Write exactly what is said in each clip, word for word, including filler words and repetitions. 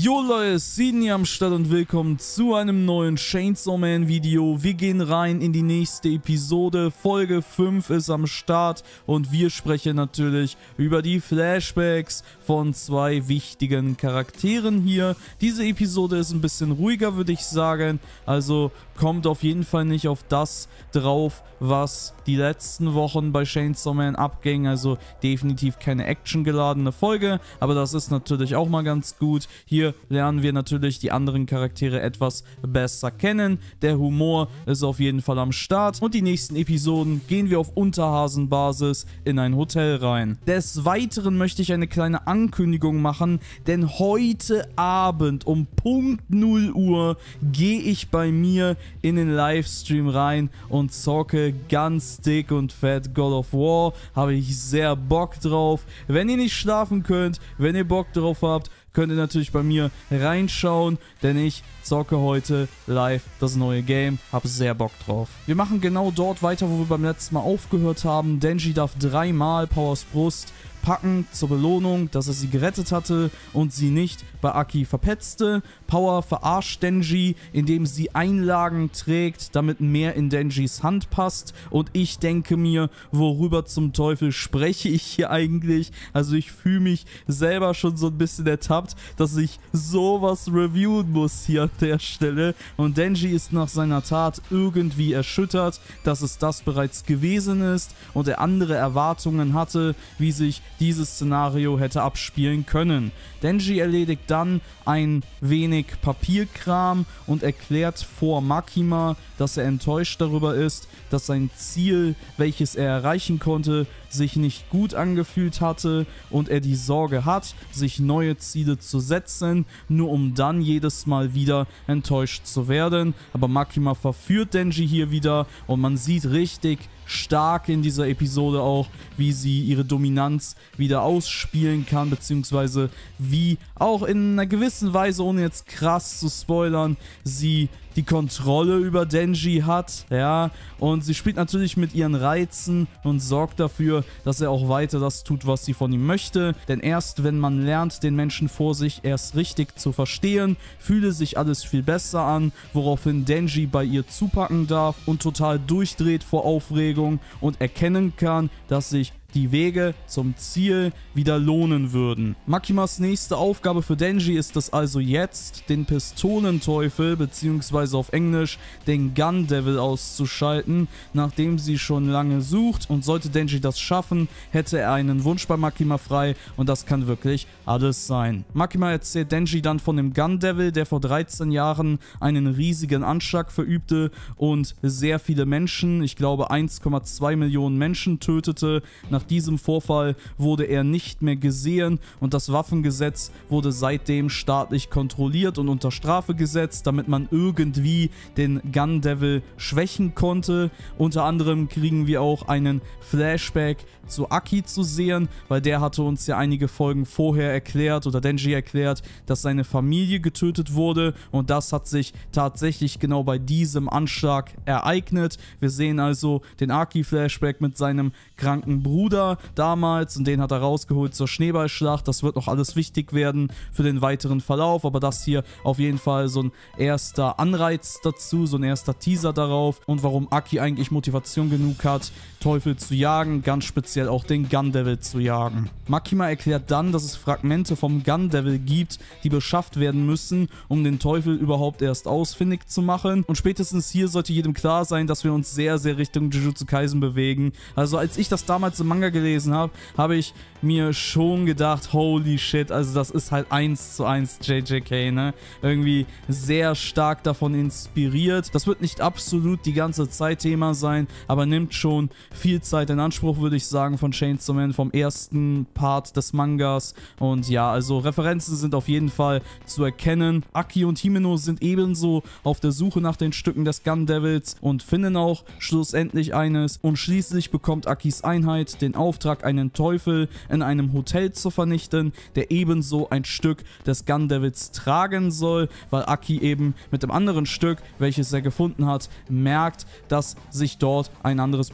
Jo Leute, Sydney am Start und willkommen zu einem neuen Chainsaw Man Video. Wir gehen rein in die nächste Episode. Folge fünf ist am Start und wir sprechen natürlich über die Flashbacks von zwei wichtigen Charakteren hier. Diese Episode ist ein bisschen ruhiger, würde ich sagen. Also kommt auf jeden Fall nicht auf das drauf, was die letzten Wochen bei Chainsaw Man abging. Also definitiv keine actiongeladene Folge, aber das ist natürlich auch mal ganz gut. Hier lernen wir natürlich die anderen Charaktere etwas besser kennen. Der Humor ist auf jeden Fall am Start und die nächsten Episoden gehen wir auf Unterhasenbasis in ein Hotel rein. Des Weiteren möchte ich eine kleine Ankündigung machen, denn heute Abend um Punkt null Uhr gehe ich bei mir in den Livestream rein und zocke ganz dick und fett God of War. Habe ich sehr Bock drauf. Wenn ihr nicht schlafen könnt, wenn ihr Bock drauf habt, könnt ihr natürlich bei mir reinschauen, denn ich zocke heute live das neue Game. Hab sehr Bock drauf. Wir machen genau dort weiter, wo wir beim letzten Mal aufgehört haben. Denji darf dreimal Powers Brust packen zur Belohnung, dass er sie gerettet hatte und sie nicht bei Aki verpetzte. Power verarscht Denji, indem sie Einlagen trägt, damit mehr in Denjis Hand passt. Und ich denke mir, worüber zum Teufel spreche ich hier eigentlich? Also ich fühle mich selber schon so ein bisschen ertappt, dass ich sowas reviewen muss hier an der Stelle. Und Denji ist nach seiner Tat irgendwie erschüttert, dass es das bereits gewesen ist und er andere Erwartungen hatte, wie sich dieses Szenario hätte abspielen können. Denji erledigt dann ein wenig Papierkram und erklärt vor Makima, dass er enttäuscht darüber ist, dass sein Ziel, welches er erreichen konnte, sich nicht gut angefühlt hatte und er die Sorge hat, sich neue Ziele zu setzen, nur um dann jedes Mal wieder enttäuscht zu werden. Aber Makima verführt Denji hier wieder und man sieht richtig stark in dieser Episode auch, wie sie ihre Dominanz wieder ausspielen kann, beziehungsweise wie auch in einer gewissen Weise, ohne jetzt krass zu spoilern, sie die Kontrolle über Denji hat, ja, und sie spielt natürlich mit ihren Reizen und sorgt dafür, dass er auch weiter das tut, was sie von ihm möchte, denn erst wenn man lernt, den Menschen vor sich erst richtig zu verstehen, fühle sich alles viel besser an, woraufhin Denji bei ihr zupacken darf und total durchdreht vor Aufregung und erkennen kann, dass sich die Wege zum Ziel wieder lohnen würden. Makimas nächste Aufgabe für Denji ist es also jetzt, den Pistolenteufel bzw. auf Englisch den Gun Devil auszuschalten, nachdem sie schon lange sucht, und sollte Denji das schaffen, hätte er einen Wunsch bei Makima frei und das kann wirklich alles sein. Makima erzählt Denji dann von dem Gun Devil, der vor dreizehn Jahren einen riesigen Anschlag verübte und sehr viele Menschen, ich glaube eins Komma zwei Millionen Menschen tötete. Nach Nach diesem Vorfall wurde er nicht mehr gesehen und das Waffengesetz wurde seitdem staatlich kontrolliert und unter Strafe gesetzt, damit man irgendwie den Gun Devil schwächen konnte. Unter anderem kriegen wir auch einen Flashback zu Aki zu sehen, weil der hatte uns ja einige Folgen vorher erklärt oder Denji erklärt, dass seine Familie getötet wurde und das hat sich tatsächlich genau bei diesem Anschlag ereignet. Wir sehen also den Aki-Flashback mit seinem kranken Bruder damals und den hat er rausgeholt zur Schneeballschlacht. Das wird noch alles wichtig werden für den weiteren Verlauf, aber das hier auf jeden Fall so ein erster Anreiz dazu, so ein erster Teaser darauf und warum Aki eigentlich Motivation genug hat, Teufel zu jagen, ganz speziell auch den Gun Devil zu jagen. Makima erklärt dann, dass es Fragmente vom Gun Devil gibt, die beschafft werden müssen, um den Teufel überhaupt erst ausfindig zu machen, und spätestens hier sollte jedem klar sein, dass wir uns sehr, sehr Richtung Jujutsu Kaisen bewegen. Also als ich das damals im Manga gelesen habe, habe ich mir schon gedacht, holy shit, also das ist halt eins zu eins J J K, ne? Irgendwie sehr stark davon inspiriert. Das wird nicht absolut die ganze Zeit Thema sein, aber nimmt schon viel Zeit in Anspruch, würde ich sagen, von Chainsaw Man, vom ersten Part des Mangas. Und ja, also Referenzen sind auf jeden Fall zu erkennen. Aki und Himeno sind ebenso auf der Suche nach den Stücken des Gun Devils und finden auch schlussendlich eines. Und schließlich bekommt Akis Einheit den Auftrag, einen Teufel in einem Hotel zu vernichten, der ebenso ein Stück des Gun Devils tragen soll, weil Aki eben mit dem anderen Stück, welches er gefunden hat, merkt, dass sich dort ein anderes befinden soll,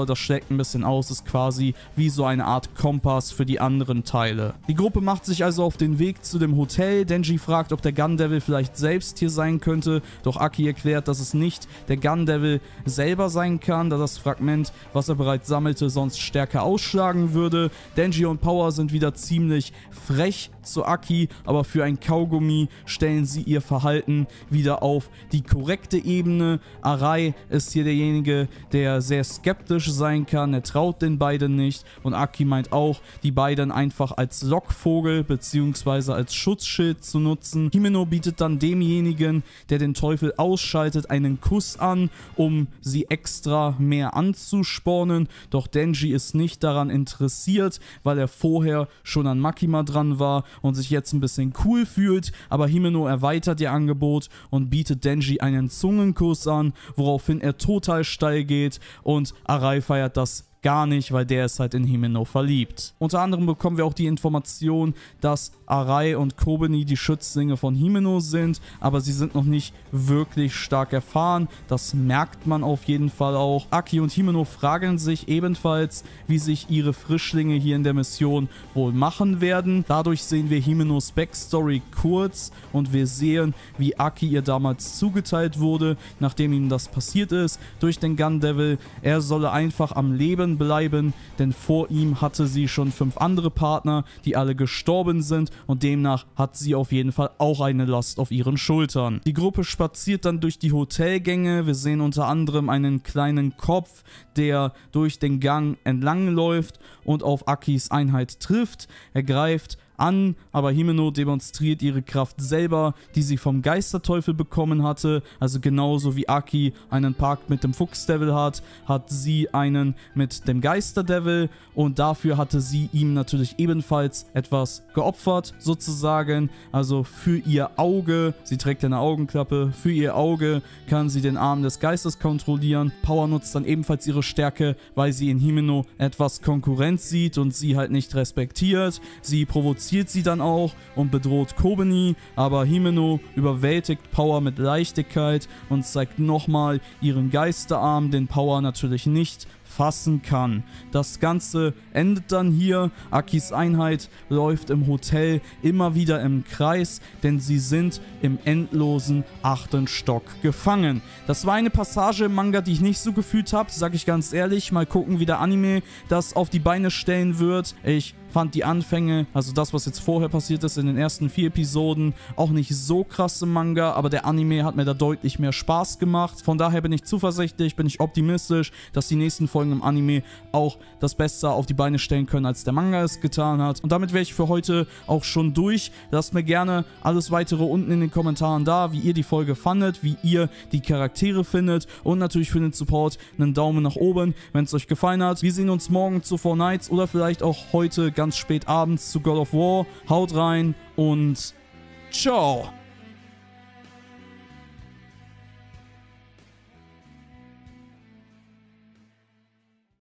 Power, das schlägt ein bisschen aus, ist quasi wie so eine Art Kompass für die anderen Teile. Die Gruppe macht sich also auf den Weg zu dem Hotel. Denji fragt, ob der Gun Devil vielleicht selbst hier sein könnte, doch Aki erklärt, dass es nicht der Gun Devil selber sein kann, da das Fragment, was er bereits sammelte, sonst stärker ausschlagen würde. Denji und Power sind wieder ziemlich frech zu Aki, aber für ein Kaugummi stellen sie ihr Verhalten wieder auf die korrekte Ebene. Arai ist hier derjenige, der sehr skeptisch sein kann, er traut den beiden nicht und Aki meint auch, die beiden einfach als Lockvogel bzw. als Schutzschild zu nutzen. Himeno bietet dann demjenigen, der den Teufel ausschaltet, einen Kuss an, um sie extra mehr anzuspornen, doch Denji ist nicht daran interessiert, weil er vorher schon an Makima dran war und sich jetzt ein bisschen cool fühlt, aber Himeno erweitert ihr Angebot und bietet Denji einen Zungenkuss an, woraufhin er total steil geht und Arai feiert das gar nicht, weil der ist halt in Himeno verliebt. Unter anderem bekommen wir auch die Information, dass Arai und Kobeni die Schützlinge von Himeno sind, aber sie sind noch nicht wirklich stark erfahren. Das merkt man auf jeden Fall auch. Aki und Himeno fragen sich ebenfalls, wie sich ihre Frischlinge hier in der Mission wohl machen werden. Dadurch sehen wir Himenos Backstory kurz und wir sehen, wie Aki ihr damals zugeteilt wurde, nachdem ihm das passiert ist, durch den Gun Devil. Er solle einfach am Leben bleiben, denn vor ihm hatte sie schon fünf andere Partner, die alle gestorben sind und demnach hat sie auf jeden Fall auch eine Last auf ihren Schultern. Die Gruppe spaziert dann durch die Hotelgänge, wir sehen unter anderem einen kleinen Kopf, der durch den Gang entlang läuft und auf Akis Einheit trifft. Er greift an, aber Himeno demonstriert ihre Kraft selber, die sie vom Geisterteufel bekommen hatte, also genauso wie Aki einen Pakt mit dem Fuchsdevil hat, hat sie einen mit dem Geisterdevil und dafür hatte sie ihm natürlich ebenfalls etwas geopfert, sozusagen, also für ihr Auge, sie trägt eine Augenklappe, für ihr Auge kann sie den Arm des Geistes kontrollieren. Power nutzt dann ebenfalls ihre Stärke, weil sie in Himeno etwas Konkurrenz sieht und sie halt nicht respektiert. Sie provoziert sie dann auch und bedroht Kobeni, aber Himeno überwältigt Power mit Leichtigkeit und zeigt nochmal ihren Geisterarm, den Power natürlich nicht fassen kann. Das Ganze endet dann hier. Akis Einheit läuft im Hotel immer wieder im Kreis, denn sie sind im endlosen achten Stock gefangen. Das war eine Passage im Manga, die ich nicht so gefühlt habe, sage ich ganz ehrlich. Mal gucken, wie der Anime das auf die Beine stellen wird. Ich fand die Anfänge, also das, was jetzt vorher passiert ist in den ersten vier Episoden, auch nicht so krass im Manga, aber der Anime hat mir da deutlich mehr Spaß gemacht. Von daher bin ich zuversichtlich, bin ich optimistisch, dass die nächsten Folgen im Anime auch das Beste auf die Beine stellen können, als der Manga es getan hat. Und damit wäre ich für heute auch schon durch. Lasst mir gerne alles weitere unten in den Kommentaren da, wie ihr die Folge fandet, wie ihr die Charaktere findet und natürlich für den Support einen Daumen nach oben, wenn es euch gefallen hat. Wir sehen uns morgen zu Four Knights oder vielleicht auch heute ganz spät abends zu God of War. Haut rein und ciao!